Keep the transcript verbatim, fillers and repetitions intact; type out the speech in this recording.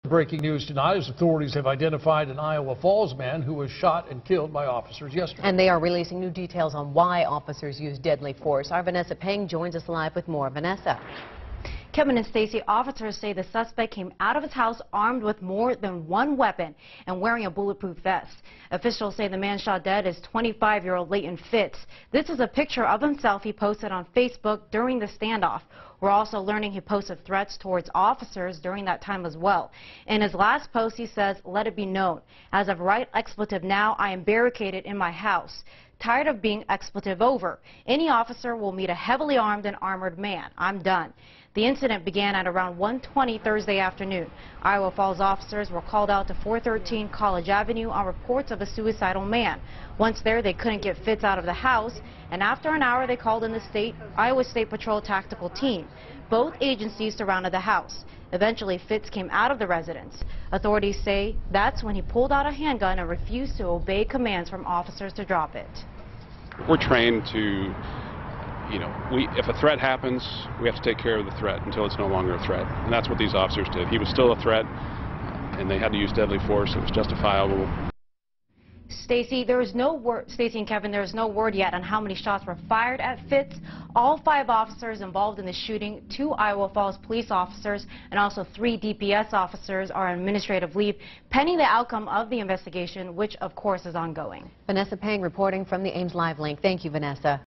Breaking news tonight as authorities have identified an Iowa Falls man who was shot and killed by officers yesterday. And they are releasing new details on why officers used deadly force. Our Vanessa Peng joins us live with more. Vanessa. Kevin and Stacy, officers say the suspect came out of his house armed with more than one weapon and wearing a bulletproof vest. Officials say the man shot dead is twenty-five-year-old Leighton Fitz. This is a picture of himself he posted on Facebook during the standoff. We're also learning he posted threats towards officers during that time as well. In his last post, he says, "Let it be known. As of right expletive now, I am barricaded in my house. Tired of being expletive over. Any officer will meet a heavily armed and armored man. I'm done." The incident began at around one twenty Thursday afternoon. Iowa Falls officers were called out to four thirteen College Avenue on reports of a suicidal man. Once there, they couldn't get Fitz out of the house, and after an hour, they called in the state Iowa State Patrol tactical team. Both agencies surrounded the house. Eventually, Fitz came out of the residence. Authorities say that's when he pulled out a handgun and refused to obey commands from officers to drop it. We're trained to, you know, we, if a threat happens, we have to take care of the threat until it's no longer a threat. And that's what these officers did. He was still a threat, and they had to use deadly force. It was justifiable. Stacy, there is no word, Stacy and Kevin, there is no word yet on how many shots were fired at Fitz. All five officers involved in the shooting, two Iowa Falls police officers and also three D P S officers are on administrative leave pending the outcome of the investigation, which of course is ongoing. Vanessa Peng reporting from the Ames Live link. Thank you, Vanessa.